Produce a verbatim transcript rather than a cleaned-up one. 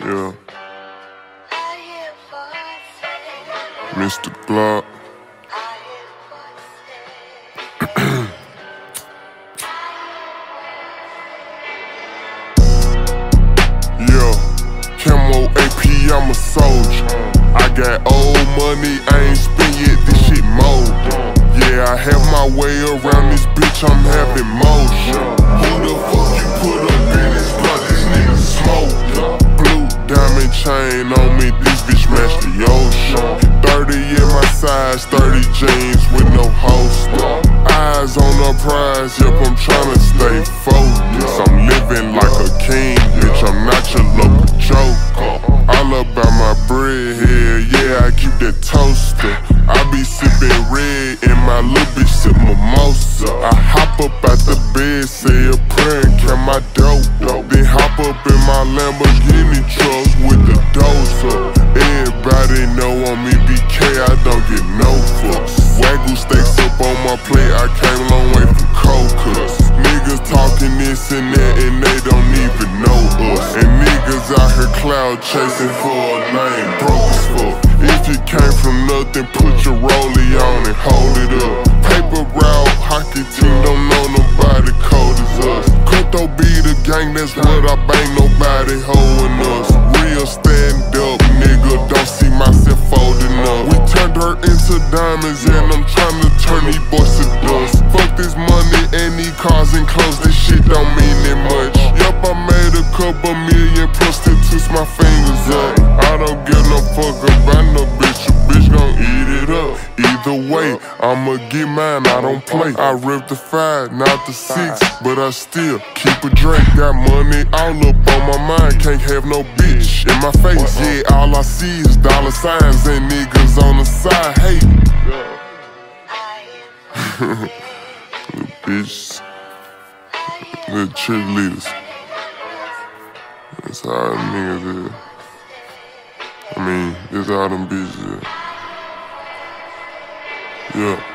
Yeah. Mister Glock. Yeah. Camo A P, I'm a soldier. I got old money, I ain't spent yet, this shit mold. Yeah, I have my way around this bitch, I'm having motion. Who the fuck you put up in this block? This nigga smoke. Blue diamond chain on me, this bitch match the ocean. thirty in my size, thirty jeans with no holster. Eyes on the prize, yep, I'm tryna stay focused. I'm living like a king, bitch, I'm not your local joker. All about my bread here, yeah, I keep that toaster. I be sippin' red and my little bitch sip mimosa. I hop up out the bed, say a prayer and count my dope. Then hop up in my Lamborghini truck with the dozer. Everybody know on me B K, I don't get no fucks. Wagyu steaks up on my plate, I came a long way from Coco's. Niggas talking this and that and they don't even know us. And niggas out here cloud chasing for a name, broke as fuck. If you came from nothing, put your rollie on and hold it up. Paper route, hockey team don't know nobody cold as us. Crypto be the gang, that's what I bang, nobody holding us. Real stand up, nigga, don't see myself folding up. We turned her into diamonds and I'm trying to turn these boys to dust. Fuck this money and these cars and clothes, this shit don't mean that much. Yup, I made a couple million prostitutes, my fingers up. I don't give no fuck about no bitch, a bitch gon' eat it up. Either way, I'ma get mine, I don't play. I rip the five, not the six, but I still keep a drink. Got money all up on my mind, can't have no bitch in my face. Yeah, all I see is dollar signs and niggas on the side hating. Little bitches, little cheerleaders. That's how them niggas is. I mean, that's how them bitches is. Yeah.